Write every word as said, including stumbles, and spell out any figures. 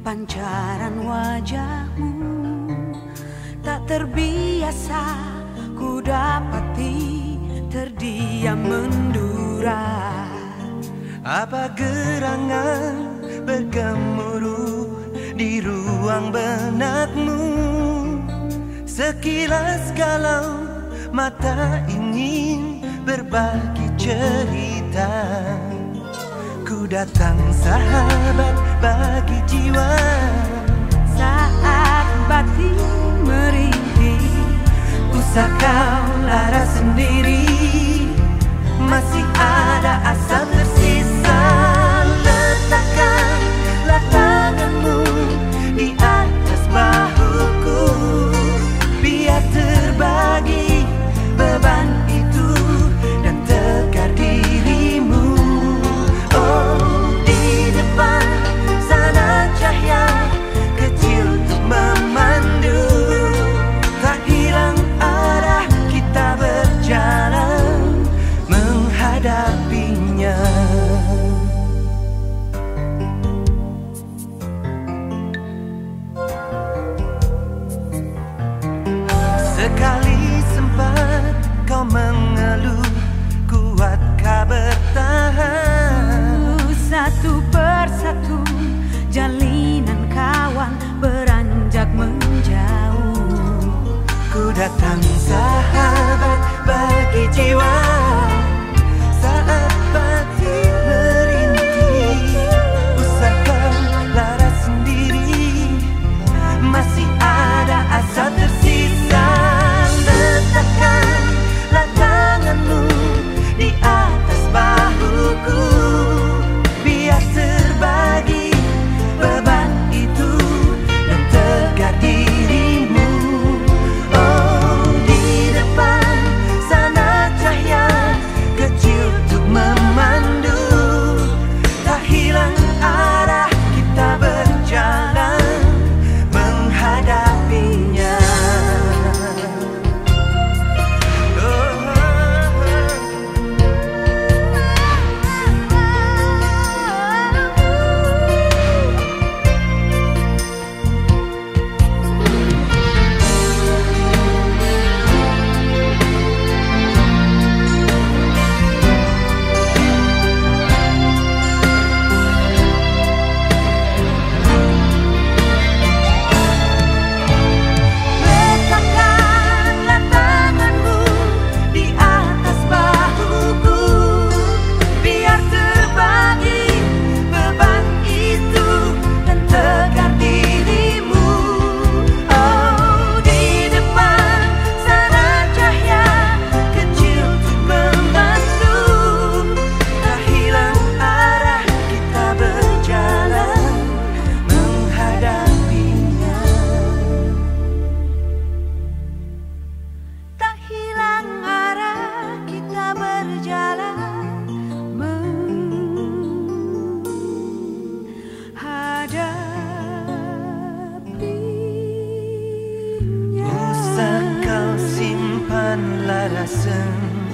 Pancaran wajahmu tak terbiasa ku dapati, terdiam mendura. Apa gerangan bergemuruh di ruang benakmu? Sekilas kalau mata ingin berbagi cerita, ku datang sahabat bagi jiwa. Saat batin merintih, usah kau lara sendiri. Masih ada asa tersisa. Letakkanlah tanganmu di atas bahuku, biar terbagi beban itu dan tegar dirimu. Oh, di depan sana cahaya kecil untuk memandu. Tak hilang arah kita berjalan menghadapinya. Sekali sempat kau mengeluh, kuatkah bertahan? Satu persatu jalinan kawan beranjak menjauh. Ku datang sahabat bagi jiwa. Saat batin merintih, usah kau lara sendiri. Masih ada asa tersisa. Letakkanlah tanganmu di atas bahuku, biar terbagi beban itu dan tegar dirimu. Oh, di depan sana cahaya kecil untuk memandu. Tak hilang arah kita berjalan menghadapinya. Lara sendiri.